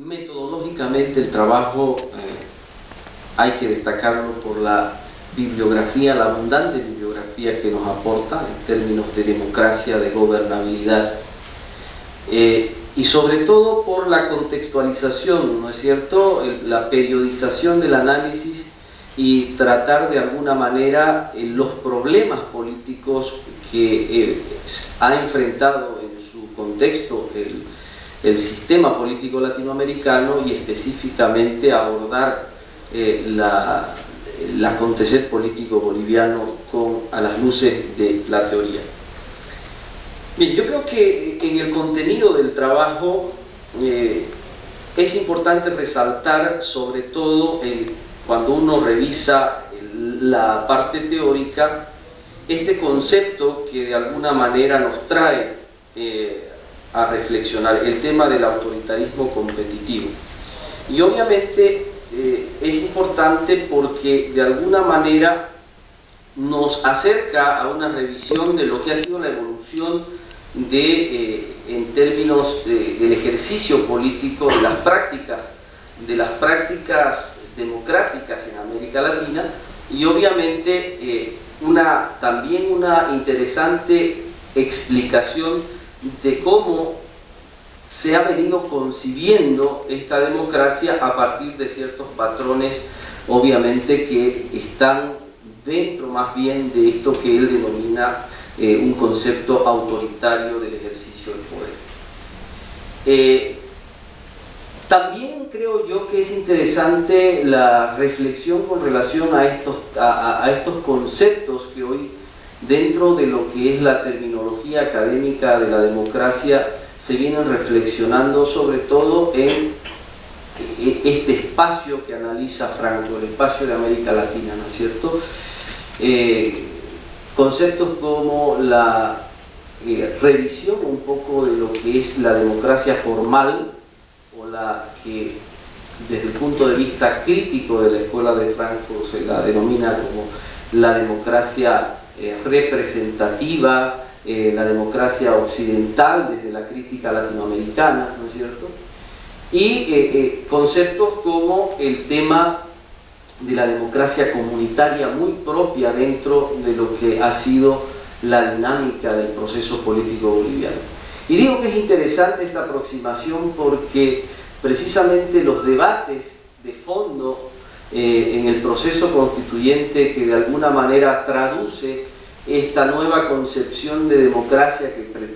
Metodológicamente el trabajo hay que destacarlo por la bibliografía, la abundante bibliografía que nos aporta en términos de democracia, de gobernabilidad, y sobre todo por la contextualización, ¿no es cierto?, la periodización del análisis y tratar de alguna manera los problemas políticos que ha enfrentado en su contexto el sistema político latinoamericano, y específicamente abordar el acontecer político boliviano a las luces de la teoría. Bien, yo creo que en el contenido del trabajo es importante resaltar, sobre todo cuando uno revisa la parte teórica, este concepto que de alguna manera nos trae a reflexionar, el tema del autoritarismo competitivo. Y obviamente es importante porque de alguna manera nos acerca a una revisión de lo que ha sido la evolución en términos del ejercicio político, de las prácticas democráticas en América Latina, y obviamente también una interesante explicación de cómo se ha venido concibiendo esta democracia a partir de ciertos patrones, obviamente, que están dentro más bien de esto que él denomina un concepto autoritario del ejercicio del poder. También creo yo que es interesante la reflexión con relación a estos conceptos que hoy, dentro de lo que es la terminología académica de la democracia, se vienen reflexionando, sobre todo en este espacio que analiza Franco, el espacio de América Latina, ¿no es cierto? Conceptos como la revisión un poco de lo que es la democracia formal, o la que desde el punto de vista crítico de la escuela de Franco se la denomina como la democracia representativa, la democracia occidental desde la crítica latinoamericana, ¿no es cierto? Y conceptos como el tema de la democracia comunitaria, muy propia dentro de lo que ha sido la dinámica del proceso político boliviano. Y digo que es interesante esta aproximación porque precisamente los debates de fondo en el proceso constituyente, que de alguna manera traduce esta nueva concepción de democracia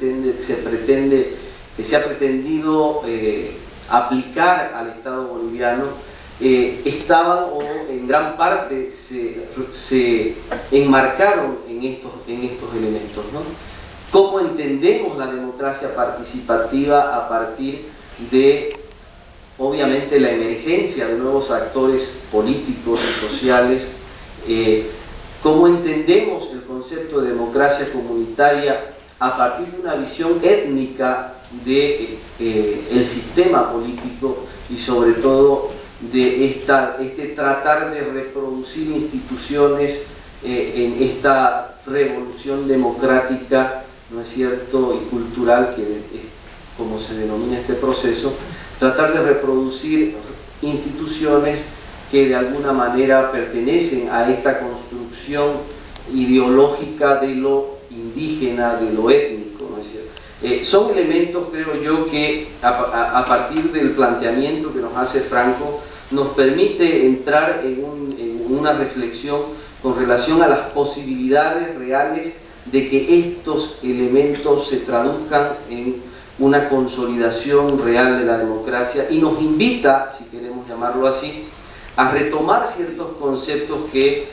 que se ha pretendido aplicar al Estado boliviano, estaban, o en gran parte se enmarcaron en estos elementos, ¿no? ¿Cómo entendemos la democracia participativa a partir de, obviamente, la emergencia de nuevos actores políticos y sociales? ¿Cómo entendemos el concepto de democracia comunitaria a partir de una visión étnica del sistema político, y sobre todo de este tratar de reproducir instituciones en esta revolución democrática, ¿no es cierto?, y cultural, que es como se denomina este proceso, tratar de reproducir instituciones que de alguna manera pertenecen a esta construcción ideológica de lo indígena, de lo étnico, ¿no es cierto? Son elementos, creo yo, que a partir del planteamiento que nos hace Franco, nos permite entrar en una reflexión con relación a las posibilidades reales de que estos elementos se traduzcan en una consolidación real de la democracia, y nos invita, si queremos llamarlo así, a retomar ciertos conceptos que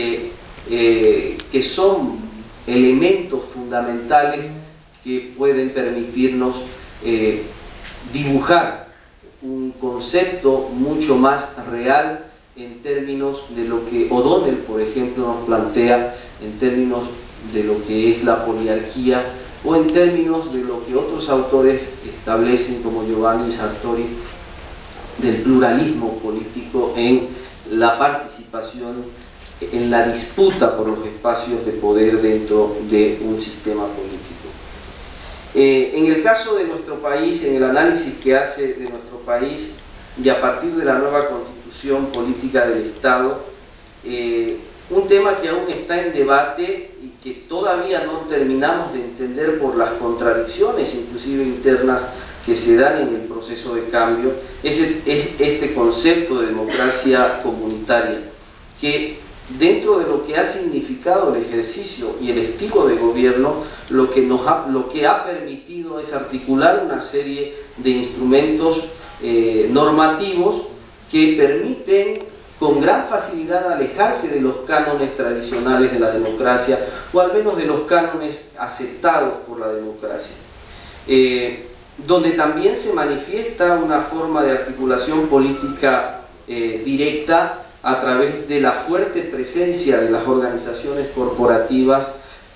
son elementos fundamentales que pueden permitirnos dibujar un concepto mucho más real en términos de lo que O'Donnell, por ejemplo, nos plantea en términos de lo que es la poliarquía, o en términos de lo que otros autores establecen, como Giovanni Sartori, del pluralismo político en la participación, en la disputa por los espacios de poder dentro de un sistema político. En el caso de nuestro país, en el análisis que hace de nuestro país, y a partir de la nueva constitución política del Estado, un tema que aún está en debate y que todavía no terminamos de entender por las contradicciones, inclusive internas, que se dan en el proceso de cambio, es este concepto de democracia comunitaria, que dentro de lo que ha significado el ejercicio y el estilo de gobierno, lo que ha permitido es articular una serie de instrumentos normativos que permiten con gran facilidad alejarse de los cánones tradicionales de la democracia, o al menos de los cánones aceptados por la democracia. Donde también se manifiesta una forma de articulación política directa a través de la fuerte presencia de las organizaciones corporativas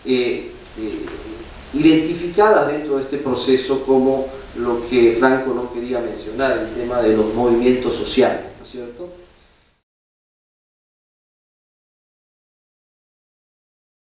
identificadas dentro de este proceso como lo que Franco no quería mencionar, el tema de los movimientos sociales, ¿no es cierto?